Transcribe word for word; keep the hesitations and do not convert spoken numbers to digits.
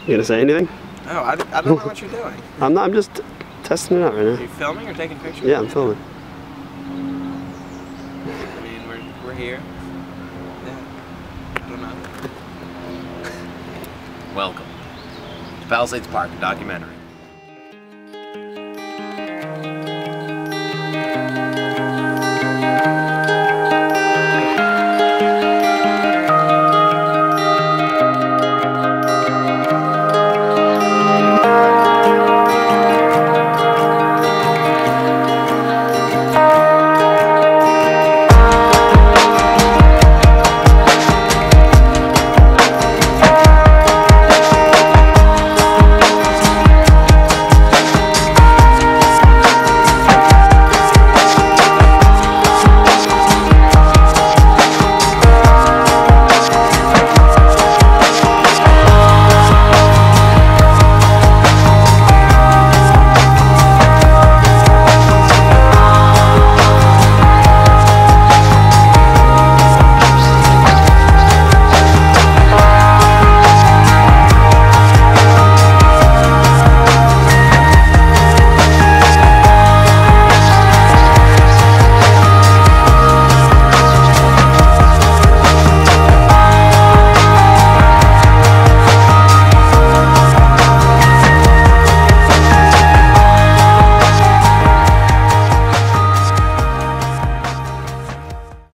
You gonna say anything? No, I, I don't know what you're doing. I'm not. I'm just testing it out right now. Are you filming or taking pictures? Yeah, I'm filming. I mean, we're, we're here. Yeah. I don't know. Welcome to Palisades Park, a documentary.